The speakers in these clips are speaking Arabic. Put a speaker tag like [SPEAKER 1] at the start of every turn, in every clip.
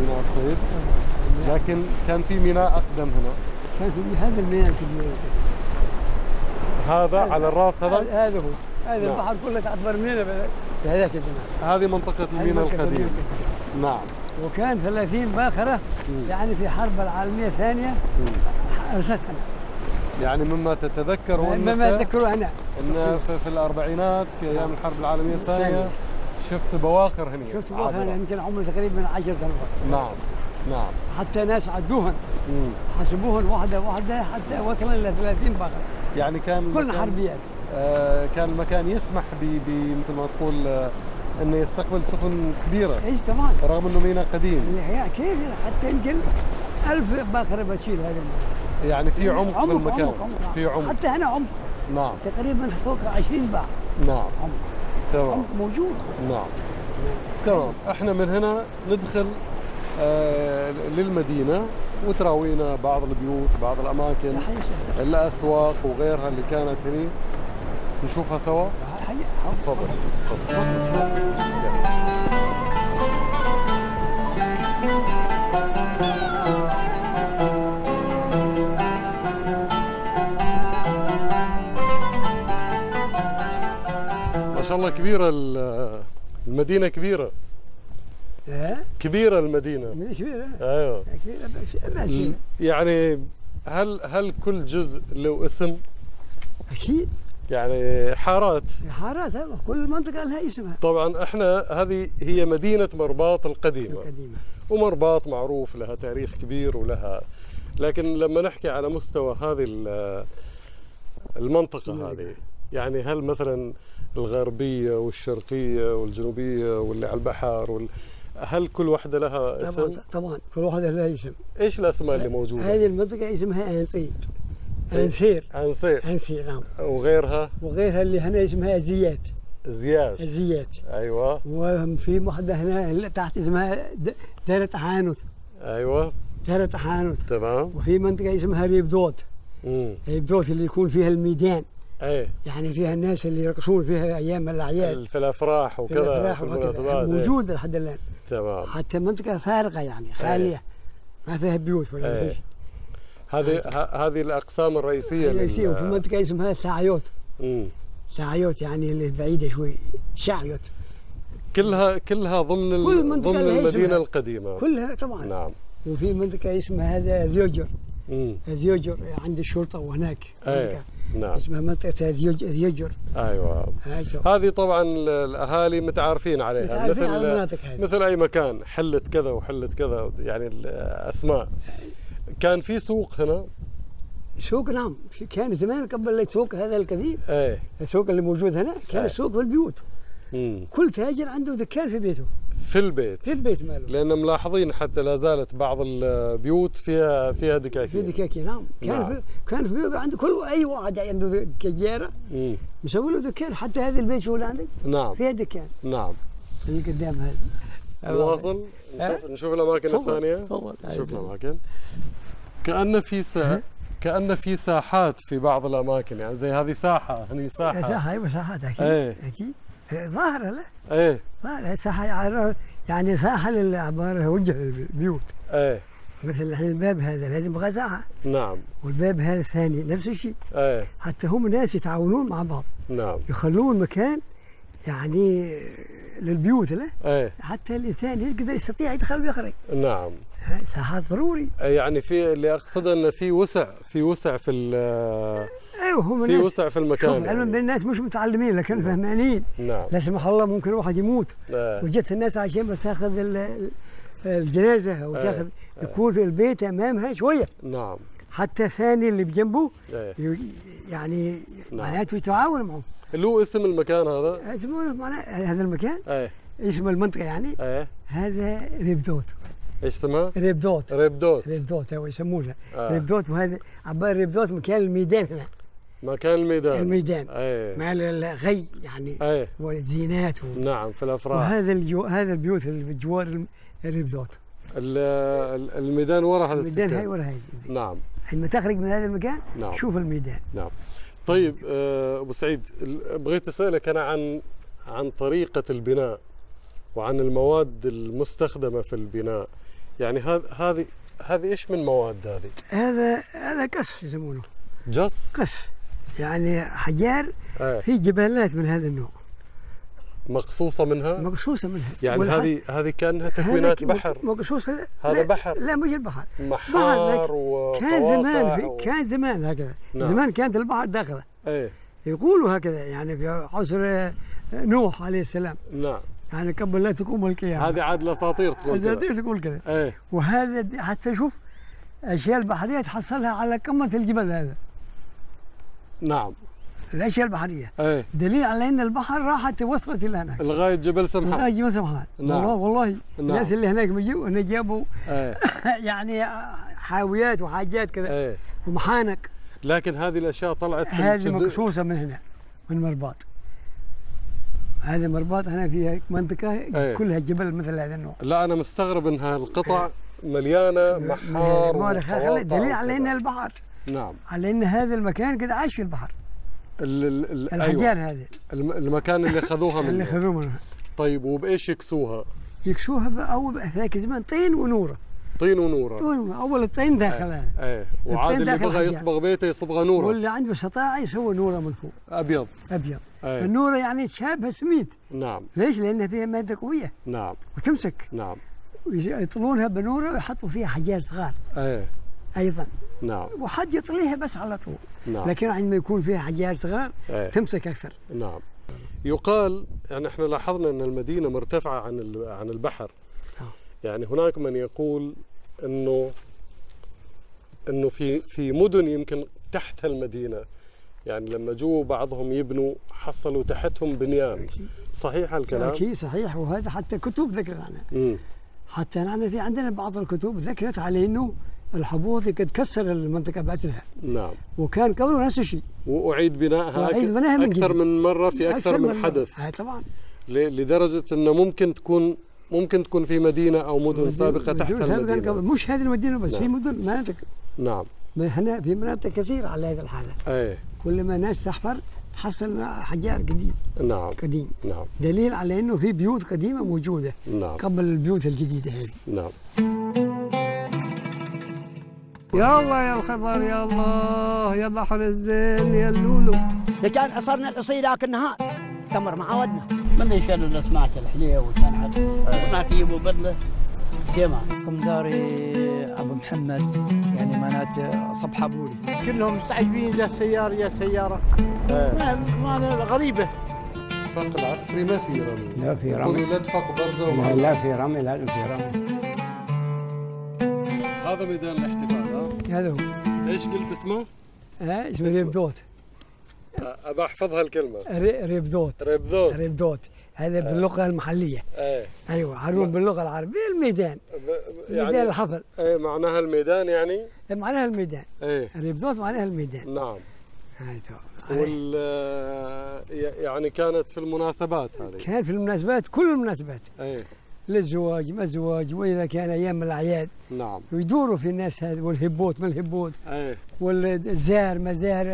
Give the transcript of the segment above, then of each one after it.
[SPEAKER 1] ميناء الصيد. لكن كان في ميناء أقدم هنا.
[SPEAKER 2] كان في هذا الميناء الكبير.
[SPEAKER 1] هذا على الراس هذا؟
[SPEAKER 2] هذا هو. هذا البحر كله تعتبر ميناء في هذاك الزمان.
[SPEAKER 1] هذه منطقة الميناء القديم. نعم.
[SPEAKER 2] وكان 30 باخرة يعني في الحرب العالمية الثانية أرستها.
[SPEAKER 1] يعني مما تتذكره
[SPEAKER 2] مما أتذكره أنا
[SPEAKER 1] أن في الأربعينات في أيام الحرب العالمية الثانية شفت بواخر هنا.
[SPEAKER 2] شفت بواخر هنا يمكن عمري تقريبا 10 سنوات.
[SPEAKER 1] نعم نعم.
[SPEAKER 2] حتى ناس عدوهن حسبوهن واحدة واحدة حتى وصلوا إلى 30 باخرة.
[SPEAKER 1] يعني كان
[SPEAKER 2] كل حربيات.
[SPEAKER 1] كان المكان يسمح مثل ما تقول انه يستقبل سفن كبيره.
[SPEAKER 2] ايش طبعا.
[SPEAKER 1] رغم انه ميناء قديم.
[SPEAKER 2] كيف حتى يمكن 1000 باخره بتشيل هذا المكان.
[SPEAKER 1] يعني في عمق في المكان.
[SPEAKER 2] عمق.
[SPEAKER 1] في عمق.
[SPEAKER 2] حتى هنا عمق.
[SPEAKER 1] نعم.
[SPEAKER 2] تقريبا فوق 20 باع.
[SPEAKER 1] نعم.
[SPEAKER 2] عمق.
[SPEAKER 1] تمام.
[SPEAKER 2] عمق موجود.
[SPEAKER 1] نعم. تمام. احنا من هنا ندخل للمدينه وتراوينا بعض البيوت بعض الاماكن الاسواق وغيرها اللي كانت هنا نشوفها سوا. تفضل. ما شاء الله كبيرة المدينة كبيرة. كبيرة المدينة.
[SPEAKER 2] كبيرة.
[SPEAKER 1] ايوه.
[SPEAKER 2] كبيرة
[SPEAKER 1] يعني هل كل جزء له اسم؟
[SPEAKER 2] اكيد.
[SPEAKER 1] يعني حارات
[SPEAKER 2] كل منطقة لها اسمها.
[SPEAKER 1] طبعا احنا هذه هي مدينة مرباط القديمة. ومرباط معروف لها تاريخ كبير ولها، لكن لما نحكي على مستوى هذه المنطقة هذه، يعني هل مثلا الغربية والشرقية والجنوبية واللي على البحر هل كل واحدة لها اسم؟
[SPEAKER 2] طبعا كل واحدة لها اسم.
[SPEAKER 1] ايش الاسماء اللي موجودة؟
[SPEAKER 2] هذه المنطقة اسمها أنسير. أنسير نعم.
[SPEAKER 1] وغيرها
[SPEAKER 2] اللي هنا اسمها زيات.
[SPEAKER 1] ايوه.
[SPEAKER 2] وفي واحدة هنا تحت اسمها دارة حانوت.
[SPEAKER 1] ايوه.
[SPEAKER 2] دارة حانوت.
[SPEAKER 1] تمام.
[SPEAKER 2] وفي منطقة اسمها ريبدوت. ريبدوت اللي يكون فيها الميدان.
[SPEAKER 1] ايه.
[SPEAKER 2] يعني فيها الناس اللي يرقصون فيها ايام الاعياد.
[SPEAKER 1] في الافراح وكذا.
[SPEAKER 2] في المناسبات موجودة لحد الان.
[SPEAKER 1] تمام.
[SPEAKER 2] حتى منطقة فارغة يعني خالية. ما فيها بيوت ولا شيء.
[SPEAKER 1] هذه الاقسام الرئيسيه.
[SPEAKER 2] وفي منطقه اسمها ساعيوت. ساعيوت يعني اللي بعيده شوي. شعيوت.
[SPEAKER 1] كلها ضمن المدينه القديمه.
[SPEAKER 2] كلها طبعا.
[SPEAKER 1] نعم.
[SPEAKER 2] وفي منطقه اسمها هذا زيوجر. زيوجر عند الشرطه وهناك.
[SPEAKER 1] نعم.
[SPEAKER 2] اسمها منطقه زيوجر.
[SPEAKER 1] ايوه. هذه طبعا الاهالي متعارفين عليها.
[SPEAKER 2] متعارفين على المناطق هذه.
[SPEAKER 1] مثل اي مكان، حله كذا وحله كذا، يعني الاسماء. كان في سوق هنا؟
[SPEAKER 2] سوق نعم. كان زمان قبل السوق هذا القديم.
[SPEAKER 1] ايه.
[SPEAKER 2] السوق اللي موجود هنا كان السوق في البيوت. كل تاجر عنده دكان في بيته.
[SPEAKER 1] في البيت ماله. لان ملاحظين حتى لا زالت بعض البيوت فيها دكاكين.
[SPEAKER 2] في دكاكين نعم. كان في بيوت عنده اي واحد عنده كجيره مسوي له دكان. حتى هذا البيت شو اللي عندك؟
[SPEAKER 1] نعم.
[SPEAKER 2] فيها دكان.
[SPEAKER 1] نعم.
[SPEAKER 2] اللي قدام هذا.
[SPEAKER 1] نواصل نشوف الاماكن الثانيه. نشوف الاماكن. كأن في ساحات في بعض الاماكن، يعني زي هذه ساحه، هني ساحه.
[SPEAKER 2] ايوه ساحات اكيد. اكيد ظاهره له. ظاهره ساحه يعني ساحه للعباره وجه البيوت. مثل الحين الباب هذا لازم يبغى ساحه.
[SPEAKER 1] نعم.
[SPEAKER 2] والباب هذا الثاني نفس الشيء. حتى هم ناس يتعاونون مع بعض.
[SPEAKER 1] نعم.
[SPEAKER 2] يخلون مكان يعني للبيوت له. حتى الانسان يقدر يستطيع يدخل ويخرج.
[SPEAKER 1] نعم.
[SPEAKER 2] ساحات ضروري.
[SPEAKER 1] يعني في اللي اقصده انه في وسع في
[SPEAKER 2] هم
[SPEAKER 1] في وسع في المكان.
[SPEAKER 2] علما يعني. بالناس مش متعلمين لكن فهمانين.
[SPEAKER 1] نعم.
[SPEAKER 2] لا سمح الله ممكن واحد يموت. وجت الناس عشان بتاخذ الجنازه او تاخذ يكون في البيت امامها شويه.
[SPEAKER 1] نعم.
[SPEAKER 2] حتى ثاني اللي بجنبه يعني معناته يتعاون معهم.
[SPEAKER 1] له اسم المكان هذا؟
[SPEAKER 2] اسمه معناه هذا المكان؟ اسم المنطقه يعني؟ هذا ريبدوت.
[SPEAKER 1] ايش اسمها؟
[SPEAKER 2] ريبدوت.
[SPEAKER 1] هو
[SPEAKER 2] يسمونها ريبدوت. وهذا عباره ريبدوت مكان الميدان هنا.
[SPEAKER 1] مكان الميدان.
[SPEAKER 2] مع الغي يعني. والزينات
[SPEAKER 1] نعم في الافراح.
[SPEAKER 2] وهذا هذا البيوت اللي بجوار الريبدوت.
[SPEAKER 1] الميدان وراء هذا السكان.
[SPEAKER 2] الميدان هاي وراء هاي.
[SPEAKER 1] نعم.
[SPEAKER 2] حينما تخرج من هذا المكان.
[SPEAKER 1] نعم.
[SPEAKER 2] شوف الميدان.
[SPEAKER 1] نعم. طيب ابو سعيد، بغيت اسالك انا عن طريقه البناء وعن المواد المستخدمه في البناء. يعني هذه ايش من مواد هذه؟
[SPEAKER 2] هذا قص يسمونه.
[SPEAKER 1] جص؟
[SPEAKER 2] قص، يعني حجار في جبالات من هذا النوع.
[SPEAKER 1] مقصوصة منها؟
[SPEAKER 2] مقصوصة منها.
[SPEAKER 1] يعني هذه كانها تكوينات بحر.
[SPEAKER 2] مقصوصة.
[SPEAKER 1] هذا بحر؟
[SPEAKER 2] لا مش البحر.
[SPEAKER 1] محار وقواطع
[SPEAKER 2] كان زمان هكذا.
[SPEAKER 1] نعم.
[SPEAKER 2] زمان كانت البحر داخله. يقولوا هكذا يعني في عصر نوح عليه السلام.
[SPEAKER 1] نعم.
[SPEAKER 2] يعني قبل لا تقوم القيامة.
[SPEAKER 1] هذه عاد الاساطير تقول كذا.
[SPEAKER 2] الاساطير تقول كذا. وهذا حتى شوف الاشياء البحرية تحصلها على قمة الجبل هذا.
[SPEAKER 1] نعم.
[SPEAKER 2] الاشياء البحريه دليل على ان البحر راحت وصلت الى هناك
[SPEAKER 1] لغايه جبل سمحان.
[SPEAKER 2] لغايه جبل سمحان.
[SPEAKER 1] نعم.
[SPEAKER 2] والله
[SPEAKER 1] نعم.
[SPEAKER 2] الناس اللي هناك بيجوا هنا جابوا يعني حاويات وحاجات كذا ومحانق.
[SPEAKER 1] لكن هذه الاشياء طلعت في
[SPEAKER 2] هذه مقصوصه من هنا من مرباط. هذا مرباط هنا فيها منطقه كلها جبل مثل هذا النوع.
[SPEAKER 1] لا انا مستغرب انها القطع مليانه محار وقواطع.
[SPEAKER 2] دليل على انها البحر.
[SPEAKER 1] نعم.
[SPEAKER 2] على ان هذا المكان قد عاش في البحر. الحجار هذه
[SPEAKER 1] المكان اللي اخذوها منه.
[SPEAKER 2] اللي اخذوه منها.
[SPEAKER 1] طيب وبايش يكسوها؟
[SPEAKER 2] يكسوها اول ذاك زمان طين ونوره.
[SPEAKER 1] طين ونوره.
[SPEAKER 2] اول الطين داخلها.
[SPEAKER 1] وعاد اللي بغى يصبغ بيته يصبغ نوره.
[SPEAKER 2] واللي عنده استطاعه يسوي نوره من فوق.
[SPEAKER 1] ابيض.
[SPEAKER 2] النوره يعني تشابه سميد.
[SPEAKER 1] نعم.
[SPEAKER 2] ليش؟ لان فيها ماده قويه.
[SPEAKER 1] نعم.
[SPEAKER 2] وتمسك.
[SPEAKER 1] نعم.
[SPEAKER 2] يطلونها بنوره ويحطوا فيها حجار صغار. ايضا.
[SPEAKER 1] نعم.
[SPEAKER 2] وحد يطليها بس على طول.
[SPEAKER 1] نعم.
[SPEAKER 2] لكن عندما يكون فيها حجار صغار تمسك اكثر.
[SPEAKER 1] نعم. يقال يعني احنا لاحظنا ان المدينه مرتفعه عن البحر. يعني هناك من يقول انه في مدن يمكن تحت المدينه، يعني لما جو بعضهم يبنوا حصلوا تحتهم بنيان. صحيح الكلام؟
[SPEAKER 2] اكيد صحيح، وهذا حتى كتب ذكرت عنه. حتى أنا في عندنا بعض الكتب ذكرت على انه الحبوط قد كسر المنطقه بأسرها.
[SPEAKER 1] نعم.
[SPEAKER 2] وكان قبله نفس الشيء.
[SPEAKER 1] واعيد بنائها اكثر من مره في اكثر من حدث.
[SPEAKER 2] طبعا.
[SPEAKER 1] لدرجه انه ممكن تكون في مدينه او مدن سابقه تحت المدينه.
[SPEAKER 2] مش هذه المدينه بس. نعم. في مدن مناطق.
[SPEAKER 1] نعم.
[SPEAKER 2] هنا في مناطق كثيره على هذه الحاله. كل ما ناس تحفر تحصل حجار قديم.
[SPEAKER 1] نعم.
[SPEAKER 2] قديم.
[SPEAKER 1] نعم.
[SPEAKER 2] دليل على انه في بيوت قديمه موجوده.
[SPEAKER 1] نعم.
[SPEAKER 2] قبل البيوت الجديده هذه.
[SPEAKER 1] نعم.
[SPEAKER 2] يا الله يا الخبر، يا الله يا بحر الزين يا اللولو.
[SPEAKER 3] كان عصرنا العصي ذاك النهار تمر مع ودنا.
[SPEAKER 4] من يشيلوا اللي سمعت الحليه وسمعت هناك يجيبوا بدله سمع.
[SPEAKER 5] قمداري ابو محمد يعني معناته صبحه بولي.
[SPEAKER 4] كلهم مستعجبين يا سياره يا سياره. ما غريبه.
[SPEAKER 1] فق العسكري ما في رمي.
[SPEAKER 5] لا في رمي.
[SPEAKER 1] يقولوا لا تفق برزه.
[SPEAKER 5] لا في رمي، لا في رمي.
[SPEAKER 1] هذا ميدان الاحتفال.
[SPEAKER 2] هذا هو.
[SPEAKER 1] ايش قلت اسمه؟
[SPEAKER 2] اسمه ريبدوت.
[SPEAKER 1] ابى احفظها الكلمه.
[SPEAKER 2] ريبدوت.
[SPEAKER 1] ريبدوت.
[SPEAKER 2] ريبدوت هذا باللغه المحليه. ايوه عروض باللغه العربيه الميدان. يعني ميدان الحفل.
[SPEAKER 1] معناها الميدان يعني؟
[SPEAKER 2] معناها الميدان. ريبدوت معناها الميدان.
[SPEAKER 1] نعم. يعني كانت في المناسبات هذه.
[SPEAKER 2] كان في المناسبات، كل المناسبات. للزواج ما الزواج، واذا كان ايام الاعياد.
[SPEAKER 1] نعم.
[SPEAKER 2] ويدوروا في الناس هذا، والهبوط ما الهبوط. والزار ما زار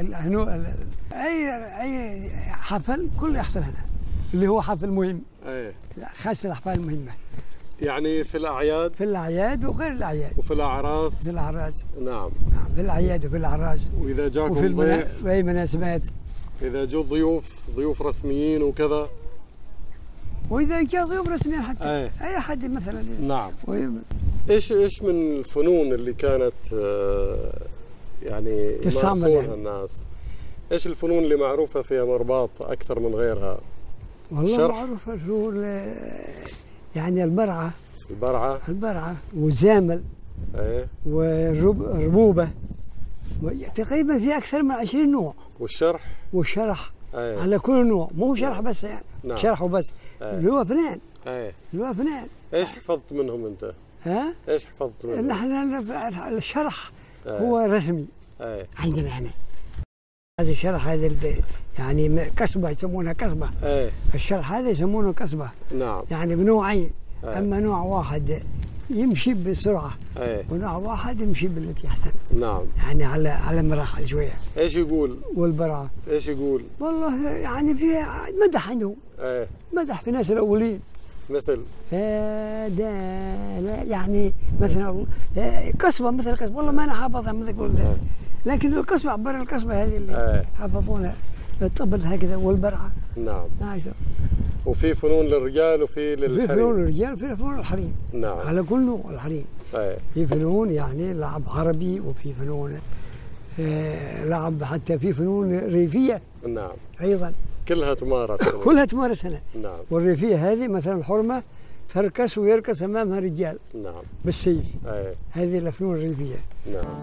[SPEAKER 2] اي حفل كله يحصل هنا، اللي هو حفل مهم. خاصه الاحفال المهمه.
[SPEAKER 1] يعني في الاعياد؟
[SPEAKER 2] في الاعياد وغير الاعياد.
[SPEAKER 1] وفي الاعراس؟
[SPEAKER 2] في الاعراس.
[SPEAKER 1] نعم.
[SPEAKER 2] في الاعياد وفي الاعراس.
[SPEAKER 1] واذا جاكم
[SPEAKER 2] ضيف في اي مناسبات.
[SPEAKER 1] اذا جو ضيوف رسميين وكذا.
[SPEAKER 2] واذا جاء ضيوف رسميين حتى اي احد مثلا.
[SPEAKER 1] نعم. ايش من الفنون اللي كانت يعني معصورها الناس؟ ايش الفنون اللي معروفه في مرباط اكثر من غيرها؟
[SPEAKER 2] والله معروفه الفنون يعني البرعه. البرعه والزامل. والربوبه. تقريبا في اكثر من 20 نوع. والشرح على كل نوع، مو شرح بس يعني. نعم. شرح وبس. اللي هو فنان. اللي هو فنان.
[SPEAKER 1] ايش حفظت منهم انت؟ ايش حفظت منهم؟
[SPEAKER 2] نحن الشرح هو رسمي. عندنا هنا. هذا الشرح هذا يعني كسبه يسمونها كسبه. الشرح هذا يسمونه كسبه.
[SPEAKER 1] نعم.
[SPEAKER 2] يعني بنوعين. اما نوع واحد يمشي بسرعه. ونوع واحد يمشي بالتي احسن.
[SPEAKER 1] نعم.
[SPEAKER 2] يعني على مراحل شويه.
[SPEAKER 1] ايش يقول؟
[SPEAKER 2] والبراءه.
[SPEAKER 1] ايش يقول؟
[SPEAKER 2] والله يعني في مدح عندهم. مدح في الناس الاولين.
[SPEAKER 1] مثل
[SPEAKER 2] ده يعني مثلا قصبة مثل قصبة، والله ما أنا حافظها مثل قلت، لكن القصبة عبارة عن القصبة هذه اللي حافظونها، الطبل هكذا والبرعة.
[SPEAKER 1] نعم. وفي فنون للرجال وفي للحريم.
[SPEAKER 2] في فنون للرجال وفي فنون الحريم.
[SPEAKER 1] نعم.
[SPEAKER 2] على كل نوع الحريم. في فنون يعني لعب عربي، وفي فنون لعب، حتى في فنون ريفية.
[SPEAKER 1] نعم.
[SPEAKER 2] أيضا
[SPEAKER 1] كلها تمارس.
[SPEAKER 2] كلها تمارس هنا.
[SPEAKER 1] نعم.
[SPEAKER 2] والريفية هذه مثلا الحرمة تركس ويركس أمامها رجال.
[SPEAKER 1] نعم.
[SPEAKER 2] بالسيف. هذه الفنون الريفية.
[SPEAKER 1] نعم.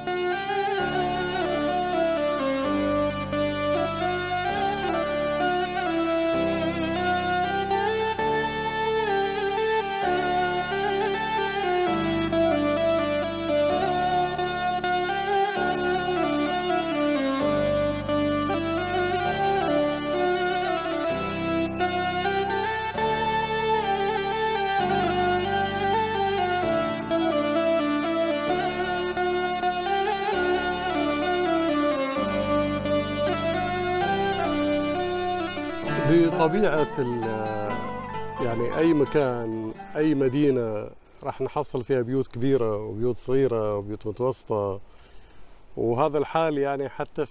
[SPEAKER 1] بطبيعة يعني أي مكان، أي مدينة راح نحصل فيها بيوت كبيرة وبيوت صغيرة وبيوت متوسطة، وهذا الحال يعني حتى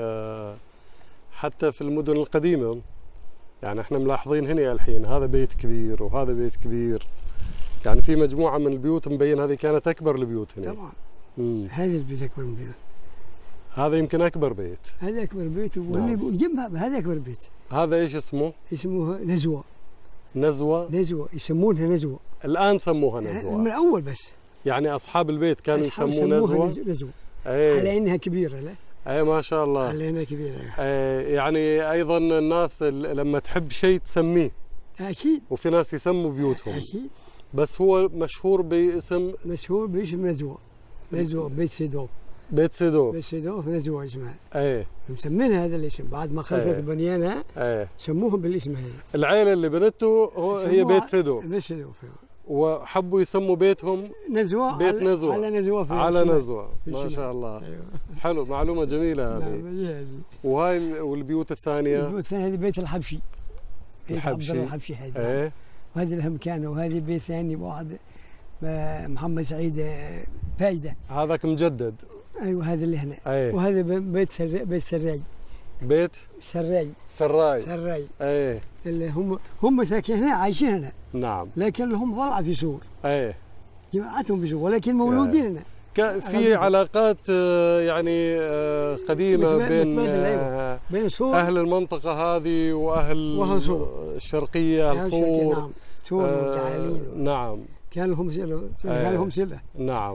[SPEAKER 1] في المدن القديمة. يعني احنا ملاحظين هنا الحين هذا بيت كبير وهذا بيت كبير، يعني في مجموعة من البيوت مبين هذه كانت أكبر البيوت هنا.
[SPEAKER 2] طبعا. هذا البيت أكبر من البيوت.
[SPEAKER 1] هذا يمكن أكبر بيت.
[SPEAKER 2] هذا أكبر بيت، واللي جنبها هذا أكبر بيت.
[SPEAKER 1] هذا إيش اسمه؟
[SPEAKER 2] اسمه نزوة.
[SPEAKER 1] نزوة؟
[SPEAKER 2] نزوة، يسمونها نزوة.
[SPEAKER 1] الآن سموها نزوة؟
[SPEAKER 2] من الأول بس.
[SPEAKER 1] يعني أصحاب البيت كانوا يسموها
[SPEAKER 2] نزوة. على إنها كبيرة. لا؟
[SPEAKER 1] أي ما شاء الله.
[SPEAKER 2] على إنها كبيرة.
[SPEAKER 1] يعني أيضا الناس لما تحب شيء تسميه.
[SPEAKER 2] أكيد.
[SPEAKER 1] وفي ناس يسموا بيوتهم.
[SPEAKER 2] أكيد.
[SPEAKER 1] بس هو مشهور باسم
[SPEAKER 2] نزوة. نزوة بيت سيدوف.
[SPEAKER 1] بيت سيدوف.
[SPEAKER 2] بيت سيدوف نزوة اسمها. مسمينها هذا الاسم بعد ما خلفت بنيانها. سموه بالاسم هذا.
[SPEAKER 1] العائلة اللي بنته هي بيت سيدوف.
[SPEAKER 2] بيت سيدوف.
[SPEAKER 1] وحبوا يسموا بيتهم
[SPEAKER 2] نزوة.
[SPEAKER 1] بيت نزوة.
[SPEAKER 2] على نزوة.
[SPEAKER 1] على نزوة. ما شاء الله. أيوة. حلو، معلومة جميلة هذه. وهاي والبيوت الثانية؟
[SPEAKER 2] البيوت الثانية هذه بيت الحبشي. الحبشي هذا. وهذه لها مكانه، وهذه بيت ثاني واحد محمد سعيد فايدة.
[SPEAKER 1] هذاك مجدد.
[SPEAKER 2] ايوه هذا اللي هنا. وهذا بيت سراي.
[SPEAKER 1] بيت سراي.
[SPEAKER 2] اللي هم ساكنين هنا، عايشين هنا.
[SPEAKER 1] نعم.
[SPEAKER 2] لكن لهم ضلع في سور. جماعتهم في سور، ولكن مولودين هنا.
[SPEAKER 1] في علاقات يعني قديمة بين
[SPEAKER 2] سور،
[SPEAKER 1] أهل المنطقة هذه وأهل الشرقية، أهل صور.
[SPEAKER 2] نعم. سور وجعالين.
[SPEAKER 1] نعم.
[SPEAKER 2] كان لهم سلة.
[SPEAKER 1] نعم.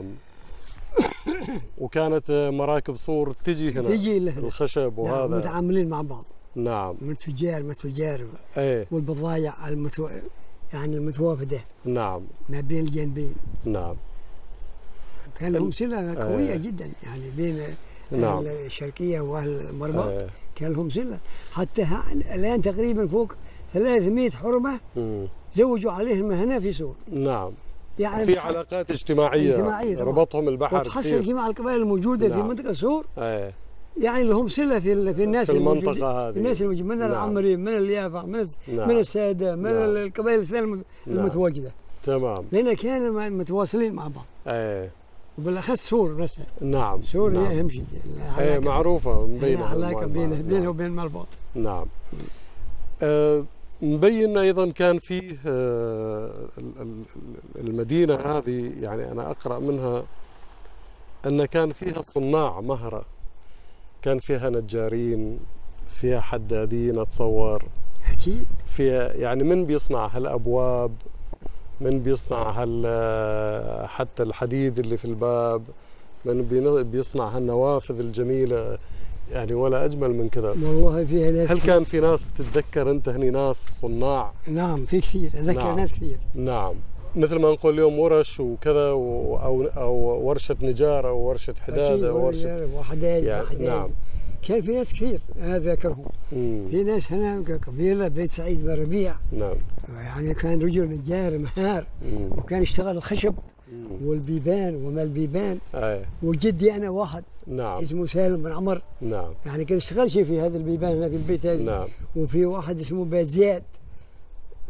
[SPEAKER 1] وكانت مراكب صور تجي هنا، تجي الخشب وهذا.
[SPEAKER 2] نعم. متعاملين مع بعض.
[SPEAKER 1] نعم.
[SPEAKER 2] من تجار والبضائع يعني المتوافدة.
[SPEAKER 1] نعم.
[SPEAKER 2] ما بين الجانبين.
[SPEAKER 1] نعم.
[SPEAKER 2] كان لهم سلة قوية جدا، يعني بين أهل الشرقية وأهل المرباط. كان لهم سلة، حتى الآن تقريبا فوق 300 حرمة زوجوا عليهم هنا في سور.
[SPEAKER 1] نعم.
[SPEAKER 2] يعني
[SPEAKER 1] في علاقات اجتماعية ربطهم البحر.
[SPEAKER 2] وتحصل جميع القبائل الموجودة في منطقة سور. يعني لهم صلة في الناس
[SPEAKER 1] في المنطقة هذه.
[SPEAKER 2] الناس الموجودة من العمري، من اليافع، من السادة، من القبائل الثانية المتواجدة.
[SPEAKER 1] تمام.
[SPEAKER 2] لأن كانوا متواصلين مع بعض. وبالأخص سور نفسها.
[SPEAKER 1] نعم.
[SPEAKER 2] سور هي أهم شيء.
[SPEAKER 1] معروفة مبينة
[SPEAKER 2] علاقة بينها وبين المرباط.
[SPEAKER 1] نعم. مبين أيضا كان فيه المدينة هذه، يعني أنا أقرأ منها أن كان فيها صناع مهرة، كان فيها نجارين، فيها حدادين أتصور.
[SPEAKER 2] أكيد.
[SPEAKER 1] فيها يعني من بيصنع هالأبواب، من بيصنع حتى الحديد اللي في الباب، من بيصنع هالنوافذ الجميلة، يعني ولا أجمل من كذا.
[SPEAKER 2] والله فيها ناس.
[SPEAKER 1] هل كان في ناس تتذكر أنت هني ناس صناع؟
[SPEAKER 2] نعم في كثير، أتذكر. نعم. ناس كثير.
[SPEAKER 1] نعم. مثل ما نقول اليوم ورش وكذا أو ورشة نجارة أو ورشة حدادة أو ورشة
[SPEAKER 2] وحدايد. يعني نعم. كان في ناس كثير أنا أذكرهم. في ناس هنا قبيلة بيت سعيد بن ربيع.
[SPEAKER 1] نعم.
[SPEAKER 2] يعني كان رجل نجار مهار. وكان يشتغل الخشب والبيبان وما البيبان. وجدي أنا واحد.
[SPEAKER 1] نعم.
[SPEAKER 2] اسمه سالم بن عمر.
[SPEAKER 1] نعم.
[SPEAKER 2] يعني كان اشتغل شيء في هذا البيبان هنا في البيت هذا.
[SPEAKER 1] نعم.
[SPEAKER 2] وفي واحد اسمه بيت زياد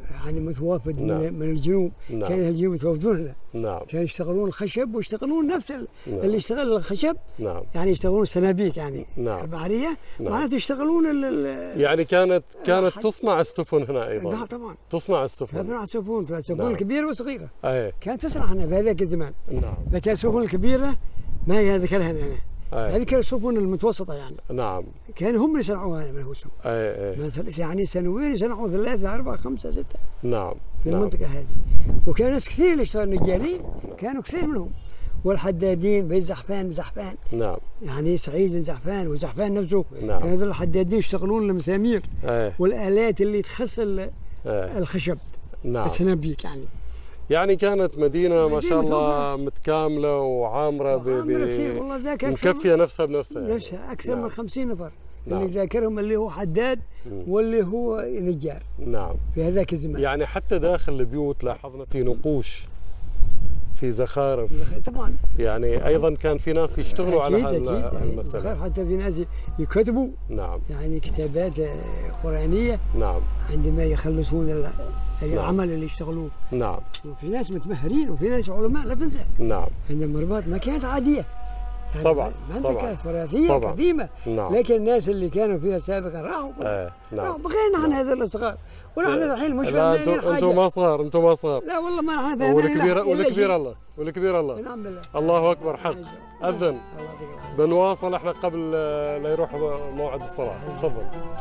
[SPEAKER 2] يعني متوافد
[SPEAKER 1] نعم.
[SPEAKER 2] من الجنوب.
[SPEAKER 1] نعم.
[SPEAKER 2] كان الجنوب يتوافدون هنا.
[SPEAKER 1] نعم.
[SPEAKER 2] كانوا يشتغلون الخشب ويشتغلون نفس
[SPEAKER 1] نعم.
[SPEAKER 2] اللي يشتغل الخشب.
[SPEAKER 1] نعم.
[SPEAKER 2] يعني يشتغلون السنابيك يعني.
[SPEAKER 1] نعم.
[SPEAKER 2] البحريه.
[SPEAKER 1] نعم.
[SPEAKER 2] معناته يشتغلون
[SPEAKER 1] يعني كانت تصنع السفن هنا ايضا.
[SPEAKER 2] لا طبعا.
[SPEAKER 1] تصنع السفن.
[SPEAKER 2] تصنع السفن
[SPEAKER 1] نعم.
[SPEAKER 2] كبيره وصغيره.
[SPEAKER 1] اي.
[SPEAKER 2] كانت تصنع هنا في هذاك الزمان.
[SPEAKER 1] نعم.
[SPEAKER 2] لكن السفن الكبيره ما هي ذكرها هنا. هذه كانت السفن المتوسطه يعني.
[SPEAKER 1] نعم.
[SPEAKER 2] كانوا هم اللي صنعوها هنا من الهوسم. مثلا يعني سنويا صنعوا 3 4 5 6.
[SPEAKER 1] نعم.
[SPEAKER 2] في المنطقه هذه. وكان ناس كثير اللي اشتغلوا النجارين كانوا كثير منهم. والحدادين بين زحفان.
[SPEAKER 1] نعم.
[SPEAKER 2] يعني سعيد بن زحفان وزحفان نفسه.
[SPEAKER 1] نعم.
[SPEAKER 2] كانوا هذول الحدادين يشتغلون المسامير. والالات اللي تخص الخشب.
[SPEAKER 1] نعم.
[SPEAKER 2] السنابيك يعني.
[SPEAKER 1] يعني كانت مدينة ما شاء الله متكاملة وعامرة
[SPEAKER 2] كثير والله ذاكر
[SPEAKER 1] مكفية نفسها بنفسها يعني.
[SPEAKER 2] نفسها أكثر
[SPEAKER 1] نعم.
[SPEAKER 2] من 50 نفر.
[SPEAKER 1] نعم.
[SPEAKER 2] اللي ذاكرهم اللي هو حداد واللي هو نجار.
[SPEAKER 1] نعم.
[SPEAKER 2] في هذاك الزمان.
[SPEAKER 1] يعني حتى داخل البيوت لاحظنا في نقوش، في زخارف.
[SPEAKER 2] طبعا.
[SPEAKER 1] يعني أيضا كان في ناس يشتغلوا على
[SPEAKER 2] هالمسألة. يعني حتى في ناس يكتبوا.
[SPEAKER 1] نعم.
[SPEAKER 2] يعني كتابات قرآنية.
[SPEAKER 1] نعم.
[SPEAKER 2] عندما يخلصون العمل اللي يشتغلوه.
[SPEAKER 1] نعم.
[SPEAKER 2] وفي ناس متمهرين وفي ناس علماء لا تنسى.
[SPEAKER 1] نعم.
[SPEAKER 2] ان مرباط ما كانت عاديه. يعني
[SPEAKER 1] طبعا.
[SPEAKER 2] منطقه تراثيه قديمه.
[SPEAKER 1] نعم.
[SPEAKER 2] لكن الناس اللي كانوا فيها سابقا راحوا.
[SPEAKER 1] نعم.
[SPEAKER 2] راحوا بقينا عن هذا الصغار. ونحن الحين مش
[SPEAKER 1] فاهمين حاجه. انتم ما صغار. لا
[SPEAKER 2] والله ما نحن فاهمين.
[SPEAKER 1] والكبير الله.
[SPEAKER 2] نعم بالله.
[SPEAKER 1] الله اكبر حق. اذن. بنواصل احنا قبل لا يروح موعد الصلاه. تفضل.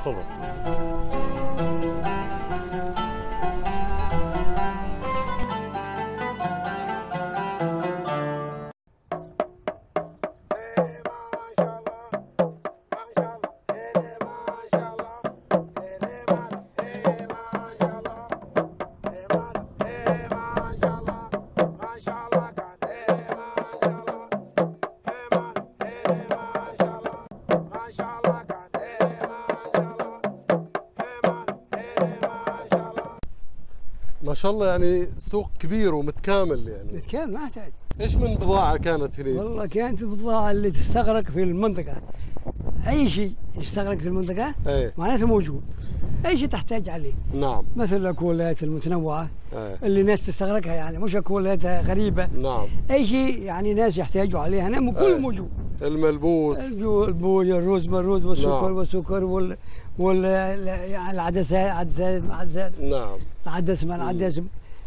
[SPEAKER 1] ما شاء الله يعني سوق كبير ومتكامل يعني.
[SPEAKER 2] متكامل ما يحتاج.
[SPEAKER 1] ايش من بضاعة كانت هنا؟
[SPEAKER 2] والله كانت البضاعة اللي تستغرق في المنطقة. أي شيء يستغرق في المنطقة معناته موجود. أي شيء تحتاج عليه.
[SPEAKER 1] نعم.
[SPEAKER 2] مثل الأكولات المتنوعة اللي الناس تستغرقها يعني مش أكولات غريبة.
[SPEAKER 1] نعم.
[SPEAKER 2] أي شيء يعني ناس يحتاجوا عليها هنا كله موجود.
[SPEAKER 1] الملبوس.
[SPEAKER 2] الرز والسكر. نعم. والسكر يعني العدسات.
[SPEAKER 1] نعم.
[SPEAKER 2] العدس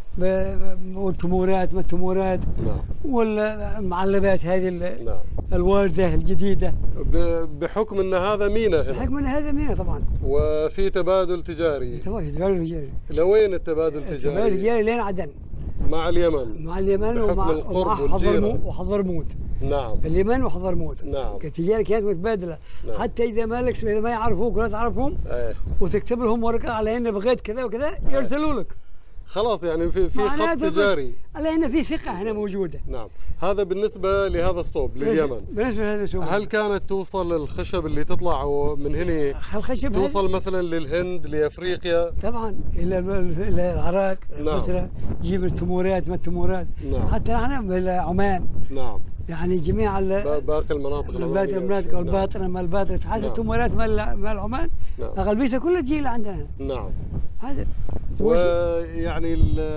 [SPEAKER 2] والتمورات ما التمورات.
[SPEAKER 1] نعم.
[SPEAKER 2] والمعلبات هذه.
[SPEAKER 1] نعم.
[SPEAKER 2] الواردة الجديدة.
[SPEAKER 1] بحكم ان هذا مينا هنا.
[SPEAKER 2] بحكم ان هذا مينا طبعا.
[SPEAKER 1] وفي تبادل تجاري.
[SPEAKER 2] طبعا في تبادل تجاري.
[SPEAKER 1] لوين التبادل التجاري؟
[SPEAKER 2] التبادل التجاري لين عدن.
[SPEAKER 1] مع اليمن.
[SPEAKER 2] ومع حضرموت.
[SPEAKER 1] نعم.
[SPEAKER 2] اليمن وحضرموت.
[SPEAKER 1] نعم.
[SPEAKER 2] التجارة كانت متبادلة.
[SPEAKER 1] نعم.
[SPEAKER 2] حتى إذا ما يعرفوك ولا تعرفهم. وتكتب لهم ورقة على إن بغيت كذا وكذا يرسلوا لك.
[SPEAKER 1] خلاص يعني في خط تجاري.
[SPEAKER 2] على إن في ثقة هنا موجودة.
[SPEAKER 1] نعم. هذا بالنسبة لهذا الصوب لليمن.
[SPEAKER 2] بالنسبة لهذا الصوب.
[SPEAKER 1] هل كانت توصل الخشب اللي تطلع من هنا
[SPEAKER 2] الخشب
[SPEAKER 1] توصل مثلا للهند لافريقيا؟
[SPEAKER 2] طبعا الى العراق.
[SPEAKER 1] نعم.
[SPEAKER 2] مصر جيب التمورات ما التمورات.
[SPEAKER 1] نعم.
[SPEAKER 2] حتى هنا الى عمان.
[SPEAKER 1] نعم.
[SPEAKER 2] يعني جميع
[SPEAKER 1] باقي المناطق
[SPEAKER 2] والباطنه مال الباطنه حتى التمورات مال عمان.
[SPEAKER 1] نعم.
[SPEAKER 2] اغلبيتها كلها تجي لعندنا هنا.
[SPEAKER 1] نعم.
[SPEAKER 2] هذا
[SPEAKER 1] ويعني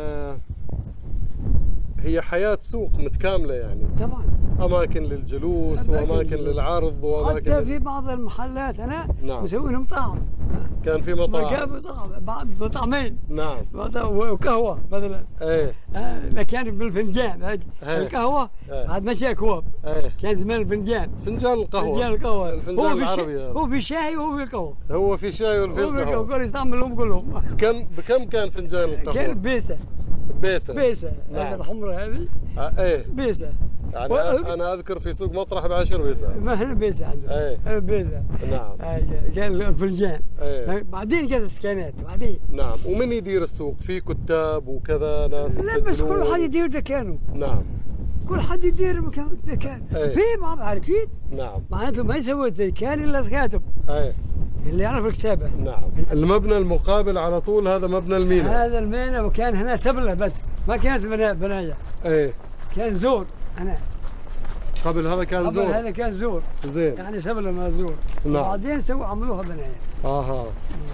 [SPEAKER 1] هي حياة سوق متكاملة يعني.
[SPEAKER 2] طبعا.
[SPEAKER 1] أماكن للجلوس وأماكن للعرض وأماكن
[SPEAKER 2] حتى في بعض المحلات أنا.
[SPEAKER 1] نعم.
[SPEAKER 2] مسوي لهم طعم.
[SPEAKER 1] كان في مطاعم.
[SPEAKER 2] كان مطعمين.
[SPEAKER 1] نعم.
[SPEAKER 2] وقهوة مثلا. كان بالفنجان القهوة عاد ماشي أكواب. كان زمان الفنجان.
[SPEAKER 1] فنجان القهوة.
[SPEAKER 2] فنجان القهوة.
[SPEAKER 1] الفنجان العربي
[SPEAKER 2] هو في شاي وهو في القهوة.
[SPEAKER 1] هو في شاي وفي القهوة.
[SPEAKER 2] كانوا يستعملهم كلهم.
[SPEAKER 1] بكم كان فنجان القهوة؟
[SPEAKER 2] كان بيسة.
[SPEAKER 1] نعم.
[SPEAKER 2] الحمراء هذه. بيسة.
[SPEAKER 1] يعني أنا أذكر في سوق مطرح ب10 بيسة.
[SPEAKER 2] ما هنا بيسة عندنا. بيسة.
[SPEAKER 1] نعم.
[SPEAKER 2] كان الفنجان. بعدين جت السكانات بعدين.
[SPEAKER 1] نعم. ومن يدير السوق؟ في كتاب وكذا ناس.
[SPEAKER 2] لا بس كل حد يدير دكانه.
[SPEAKER 1] نعم.
[SPEAKER 2] كل حد يدير دكان. في بعض عارفين.
[SPEAKER 1] نعم.
[SPEAKER 2] معناته ما يسوي دكان إلا كاتب. اللي يعرف الكتابة.
[SPEAKER 1] نعم. المبنى المقابل على طول هذا مبنى المينا.
[SPEAKER 2] هذا المينا وكان هنا سبلة بس ما كانت بناية. كان زور هنا.
[SPEAKER 1] قبل هذا كان زور.
[SPEAKER 2] قبل هذا كان زور.
[SPEAKER 1] زين.
[SPEAKER 2] يعني سبلة ما زور.
[SPEAKER 1] نعم.
[SPEAKER 2] وبعدين عملوها بناية.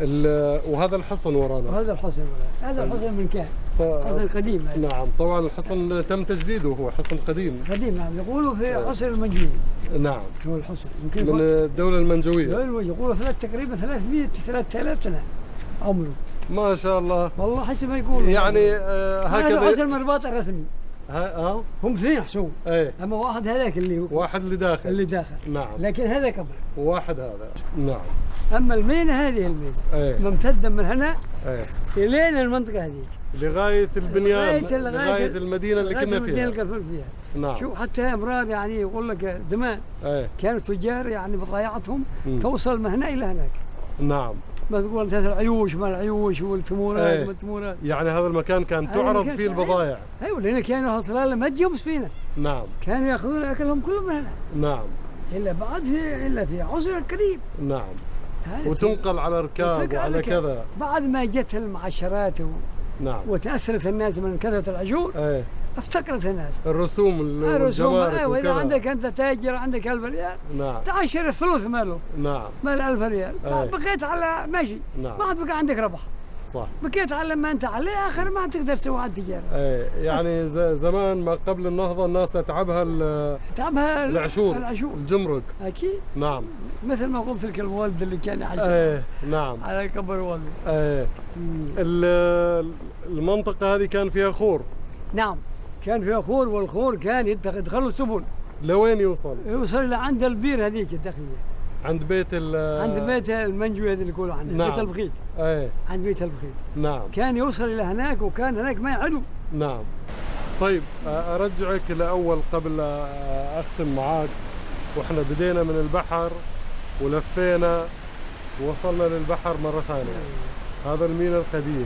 [SPEAKER 1] وهذا الحصن ورانا.
[SPEAKER 2] وهذا الحصن ورانا، هذا الحصن من كان حصن قديم.
[SPEAKER 1] نعم طبعا الحصن تم تجديده، هو حصن قديم.
[SPEAKER 2] قديم نعم، يقولوا في عصر المنجوي.
[SPEAKER 1] نعم
[SPEAKER 2] هو الحصن
[SPEAKER 1] من الدولة المنجوية.
[SPEAKER 2] يقولوا تقريبا 3000 سنة عمره.
[SPEAKER 1] ما شاء الله.
[SPEAKER 2] والله حسب ما يقولوا
[SPEAKER 1] يعني هكذا.
[SPEAKER 2] هذا حصن مرباط الرسمي. هم اثنين حصون.
[SPEAKER 1] ايه.
[SPEAKER 2] اما واحد هذاك اللي هو
[SPEAKER 1] واحد اللي داخل. نعم.
[SPEAKER 2] لكن هذا قبر.
[SPEAKER 1] وواحد هذا. نعم.
[SPEAKER 2] اما المينة هذه المينة.
[SPEAKER 1] ايه.
[SPEAKER 2] ممتدة من هنا.
[SPEAKER 1] ايه.
[SPEAKER 2] الين المنطقة هذيك.
[SPEAKER 1] لغاية البنيان. لغاية المدينة اللي كنا فيها. نعم.
[SPEAKER 2] شوف حتى امراض يعني يقول لك زمان.
[SPEAKER 1] ايه.
[SPEAKER 2] كانوا التجار يعني بضايعتهم توصل من هنا الى هناك.
[SPEAKER 1] نعم.
[SPEAKER 2] ما تقول انت العيوش ما العيوش والتمورات ما التمورات.
[SPEAKER 1] يعني هذا المكان كان تعرض فيه البضائع.
[SPEAKER 2] ايوه لان كانوا اطلال ما تجيهم سفينه.
[SPEAKER 1] نعم.
[SPEAKER 2] كانوا ياخذون اكلهم كله من هنا.
[SPEAKER 1] نعم.
[SPEAKER 2] الا في عصر قريب.
[SPEAKER 1] نعم. وتنقل على ركاب وعلى كذا.
[SPEAKER 2] بعد ما جت المعشرات
[SPEAKER 1] نعم.
[SPEAKER 2] وتاثرت الناس من كثره العجول.
[SPEAKER 1] ايه.
[SPEAKER 2] افتكرت الناس
[SPEAKER 1] الرسوم والجمارك.
[SPEAKER 2] ايوه اذا عندك انت تاجر عندك 1000 ريال.
[SPEAKER 1] نعم.
[SPEAKER 2] تعشر الثلث ماله.
[SPEAKER 1] نعم.
[SPEAKER 2] مال 1000 ريال. بقيت على ماشي.
[SPEAKER 1] نعم.
[SPEAKER 2] ما عاد بقى عندك ربح.
[SPEAKER 1] صح.
[SPEAKER 2] بقيت على ما انت عليه اخر ما تقدر تسوي على التجاره.
[SPEAKER 1] ايه يعني زمان ما قبل النهضه الناس تعبها العشور الجمرك.
[SPEAKER 2] اكيد.
[SPEAKER 1] نعم.
[SPEAKER 2] مثل ما قلت لك الوالد اللي كان يعيش.
[SPEAKER 1] ايه نعم.
[SPEAKER 2] على قبر والده.
[SPEAKER 1] ايه. المنطقه هذه كان فيها خور.
[SPEAKER 2] نعم. كان فيها خور، والخور كان يدخلوا السفن.
[SPEAKER 1] لوين يوصل؟
[SPEAKER 2] يوصل لعند البير هذيك الداخليه.
[SPEAKER 1] عند بيت
[SPEAKER 2] المنجوي هذا اللي يقولوا عنه.
[SPEAKER 1] نعم.
[SPEAKER 2] بيت البخيت.
[SPEAKER 1] ايه.
[SPEAKER 2] عند بيت البخيت.
[SPEAKER 1] نعم.
[SPEAKER 2] كان يوصل الى هناك، وكان هناك ما يعلو.
[SPEAKER 1] نعم. طيب ارجعك لاول قبل اختم معاك. واحنا بدينا من البحر ولفينا ووصلنا للبحر مره ثانيه. هذا الميناء القديم.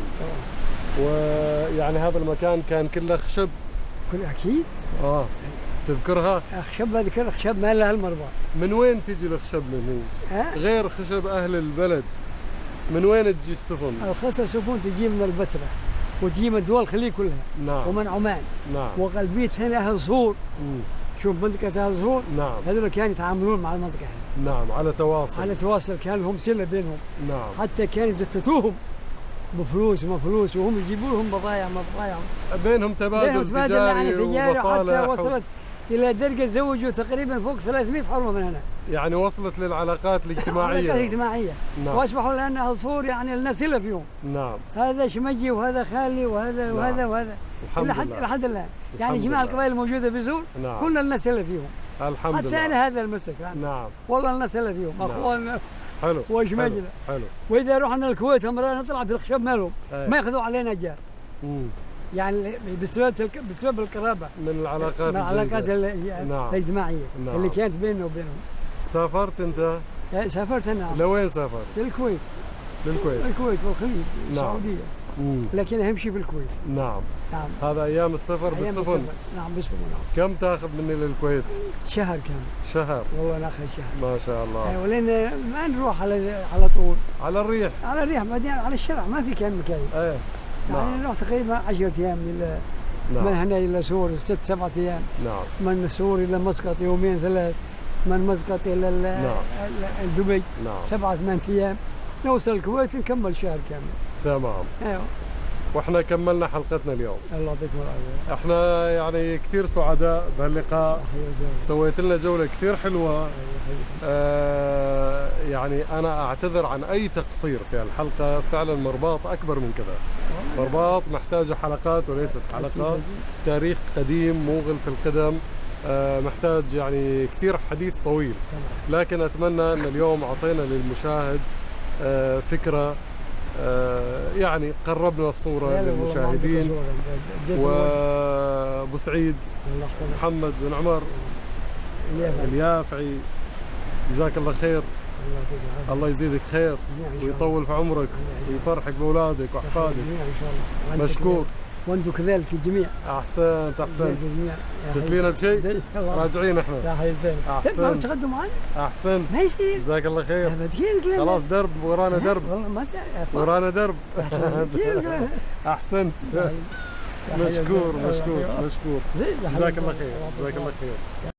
[SPEAKER 1] ويعني هذا المكان كان كله خشب.
[SPEAKER 2] كل اكيد.
[SPEAKER 1] تذكرها؟
[SPEAKER 2] خشب اذكر خشب ما لها المرباط.
[SPEAKER 1] من وين تجي الخشب من هنا؟ غير خشب اهل البلد. من وين تجي السفن؟
[SPEAKER 2] السفن تجي من البصره وتجي من دول الخليج كلها.
[SPEAKER 1] نعم.
[SPEAKER 2] ومن عمان.
[SPEAKER 1] نعم.
[SPEAKER 2] وقلبية هنا اهل صور. شوف منطقه اهل صور.
[SPEAKER 1] نعم.
[SPEAKER 2] هذول كانوا يتعاملون مع المنطقه هذه.
[SPEAKER 1] نعم على تواصل.
[SPEAKER 2] على تواصل، كان لهم صله بينهم.
[SPEAKER 1] نعم.
[SPEAKER 2] حتى كانوا يزتتوهم بفلوس وما فلوس، وهم يجيبوا لهم بضايع ما بضايع.
[SPEAKER 1] بينهم تبادل تجاري ومصالح.
[SPEAKER 2] حتى وصلت الى درجه تزوجوا تقريبا فوق 300 حرمه من هنا.
[SPEAKER 1] يعني وصلت للعلاقات الاجتماعيه.
[SPEAKER 2] العلاقات الاجتماعيه.
[SPEAKER 1] نعم.
[SPEAKER 2] واصبحوا الان اهل صور يعني النسله فيهم.
[SPEAKER 1] نعم.
[SPEAKER 2] هذا شمجي وهذا خالي وهذا
[SPEAKER 1] نعم.
[SPEAKER 2] وهذا لحد الان. يعني جميع القبائل الموجوده في زور.
[SPEAKER 1] نعم.
[SPEAKER 2] كل النسله فيهم.
[SPEAKER 1] الحمد لله.
[SPEAKER 2] حتى انا هذا المسك.
[SPEAKER 1] نعم.
[SPEAKER 2] والله النسله فيهم. نعم. اخواننا.
[SPEAKER 1] حلو.
[SPEAKER 2] وشمجنا.
[SPEAKER 1] حلو.
[SPEAKER 2] واذا رحنا الكويت نطلع بالخشب مالهم. ما ياخذوا علينا اجار. يعني بسبب القرابه
[SPEAKER 1] من العلاقات
[SPEAKER 2] الاجتماعيه. نعم. اللي كانت بيننا وبينهم.
[SPEAKER 1] سافرت انت؟
[SPEAKER 2] سافرت انا.
[SPEAKER 1] لوين سافرت؟
[SPEAKER 2] للكويت. الكويت والخليج.
[SPEAKER 1] نعم.
[SPEAKER 2] السعوديه. لكن اهم شيء بالكويت.
[SPEAKER 1] نعم.
[SPEAKER 2] نعم.
[SPEAKER 1] هذا ايام السفر بالسفن.
[SPEAKER 2] نعم بالسفن.
[SPEAKER 1] كم تاخذ مني للكويت؟
[SPEAKER 2] شهر كامل.
[SPEAKER 1] شهر.
[SPEAKER 2] والله ناخذ شهر.
[SPEAKER 1] ما شاء الله.
[SPEAKER 2] ولين ما نروح على طول.
[SPEAKER 1] على الريح.
[SPEAKER 2] بعدين على الشارع ما في كان مكان.
[SPEAKER 1] ايه.
[SPEAKER 2] يعني نروح تقريبا 10 ايام من هنا الى سور 6-7 ايام.
[SPEAKER 1] نعم.
[SPEAKER 2] من سور الى مسقط 2-3. من مسقط الى دبي.
[SPEAKER 1] نعم.
[SPEAKER 2] 7-8 ايام. نوصل الكويت نكمل شهر كامل.
[SPEAKER 1] تمام.
[SPEAKER 2] ايوه.
[SPEAKER 1] واحنا كملنا حلقتنا اليوم.
[SPEAKER 2] الله يعطيكم العافيه.
[SPEAKER 1] احنا يعني كثير سعداء بهاللقاء. سويت لنا جوله كثير حلوه. يعني انا اعتذر عن اي تقصير في الحلقه، فعلا مرباط اكبر من كذا. مرباط محتاجه حلقات وليست حلقات. تاريخ قديم موغل في القدم. محتاج يعني كثير حديث طويل، لكن اتمنى ان اليوم اعطينا للمشاهد فكره، يعني قربنا الصورة للمشاهدين. وابو سعيد محمد بن عمر اليافعي، جزاك الله خير. الله يزيدك خير ويطول في عمرك ويفرحك باولادك واحفادك. مشكور.
[SPEAKER 2] وانتم كذلك الجميع.
[SPEAKER 1] احسنت. تتلينا بشيء؟ راجعين احنا.
[SPEAKER 2] يا حي زين.
[SPEAKER 1] احسنت.
[SPEAKER 2] تقدم معنا؟
[SPEAKER 1] احسنت.
[SPEAKER 2] ما يصير.
[SPEAKER 1] جزاك الله خير. خلاص درب ورانا درب.
[SPEAKER 2] والله ما
[SPEAKER 1] ورانا درب. احسنت. مشكور. جزاك الله خير.